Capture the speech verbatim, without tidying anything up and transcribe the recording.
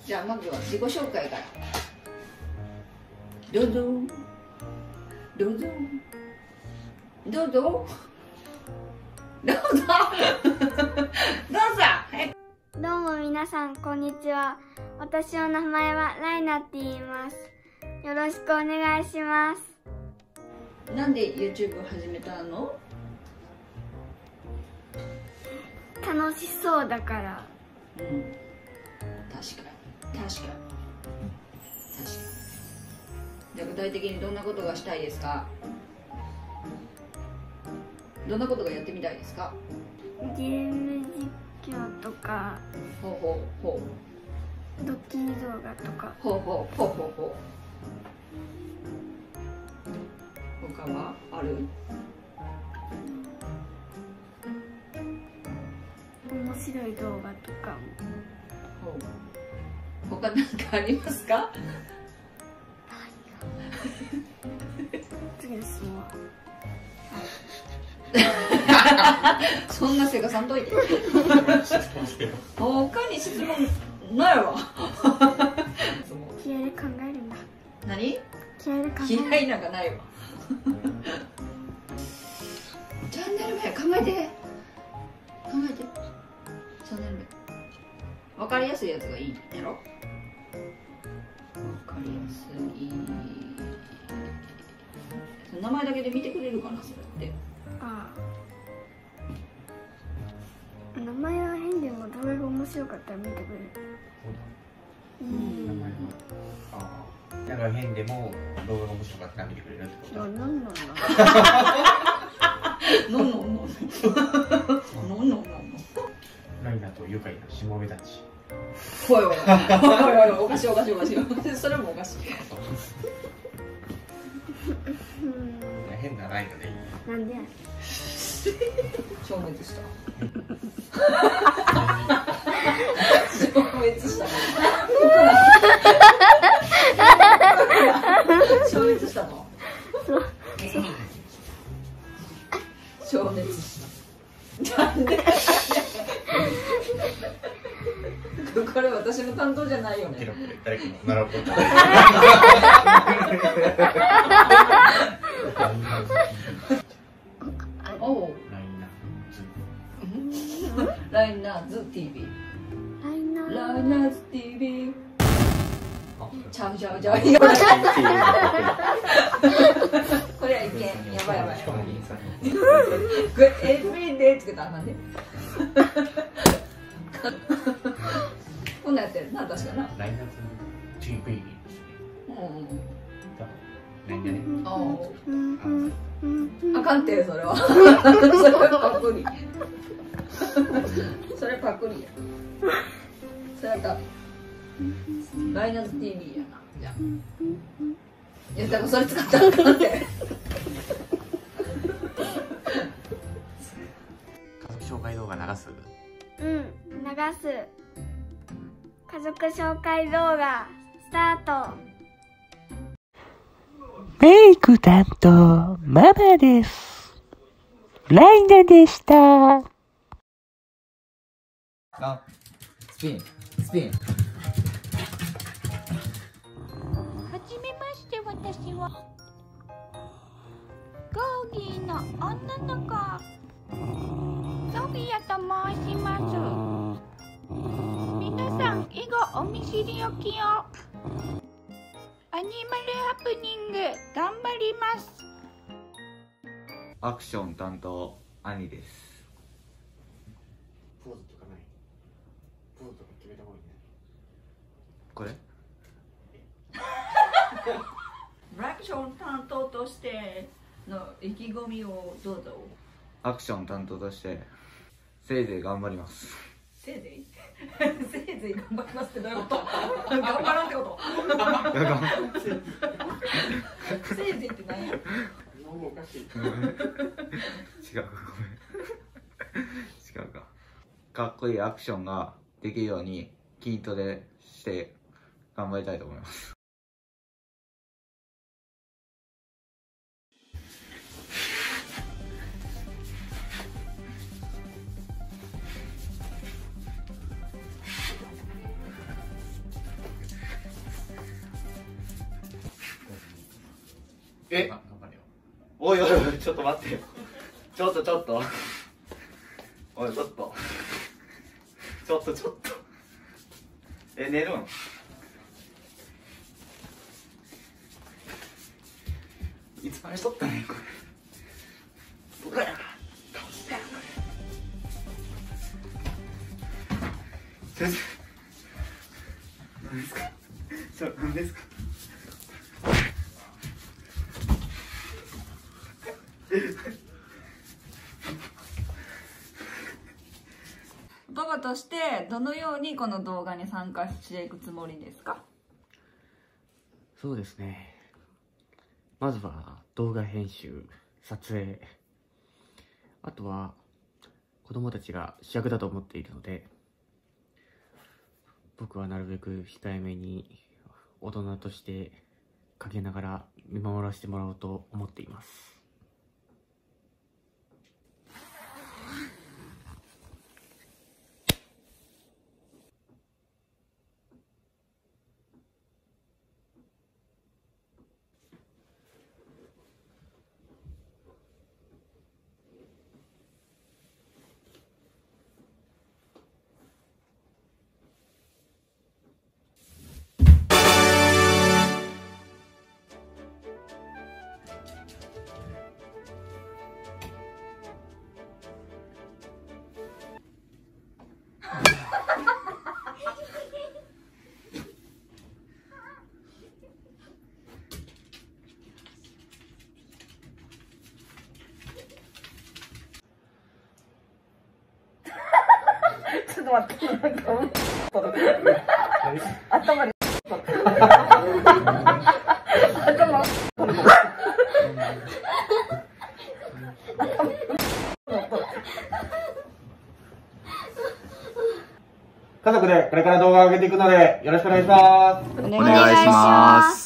じゃあまずは自己紹介から。どうぞどうぞどうぞどうぞどうぞはいどうも皆さんこんにちは。私の名前はライナって言います。よろしくお願いします。 なんで YouTube を始めたの？ 楽しそうだから。 うん、確かに確かに確かに。じゃあ具体的にどんなことがしたいですか？どんなことがやってみたいですか？ ゲーム実況とか、 ほうほうほドッキリ動画とか。 うほうほうほうほうほう。他はある？ 面白い動画とかも。 ほう。他何かありますか？ 次の質問はそんなせかさんといて。他に質問ないわ。 気合で考えるんだ。 何？ 気合で考える。 嫌いなんかないわ。チャンネル名考えて考えて。チャンネル名分かりやすいやつがいいんやろ。分かりやすい。名前だけで見てくれるかな、それって。 ああ、名前は変でも動画が面白かったら見てくれる。 うん、名前はああ、なんか変でも動画が面白かったら見てくれるってこと。 なんなんなんのんのんのんのんのんのんライナと愉快なしもべたち。 おいおいおいおいおかしいおかしいおかしい。それもおかしい。 変なライナでいい。 なんでや。 消滅した。消滅した。消滅したの。消滅した。なんで？これ私の担当じゃないよね。 誰かの習うこと。 おう。ライナーズ ティービー。 ライナー。 ライナーズ ティービー。ちゃうちゃうちゃう。これはいけん。やばいやばい。これエブリデイつけたらあかんね。こんなんやってるな、確かな。 ライナーズ ティービー。 うん。あかんってそれは。それはパクリ。それパクリや。それはダメ。ライナーズ ティービー やな。じゃあ。いやだからそれ使ったらあかんって。 家族紹介動画流す？ うん、流す。家族紹介動画スタート。 メイク担当ママです。ライナでした。 あ、スピンスピン。 はじめまして、私はゴーギーの女の子ソフィアと申します。皆さん以後お見知りおきを。アニマルハプニング頑張ります。 アクション担当兄です。 ポーズとかない？ポーズとか決めた方がいいね。 これアクション担当としての意気込みをどうぞ。 アクション担当としてせいぜい頑張ります。 せいぜいせいぜい頑張りますってどういうこと？頑張らんってこと？せいぜいって何や？ おかしい。 違うか、ごめん。違うか。かっこいいアクションができるように筋トレして頑張りたいと思います。 え頑張れよ。 おいおいおい、ちょっと待ってよ。ちょっとちょっと。おい、ちょっと。ちょっとちょっと。え、寝るん？いつまで撮ったねん、これ。うわっ、倒したよ、これ。先生。何ですか？それ、何ですか？ パパとしてどのようにこの動画に参加していくつもりですか？ そうですね。まずは動画編集、撮影。あとは子供たちが主役だと思っているので、僕はなるべく控えめに大人としてかけながら見守らせてもらおうと思っています。 ちょっと待って、なんか頭に頭家族でこれから動画を上げていくのでよろしくお願いします。 おお願いします。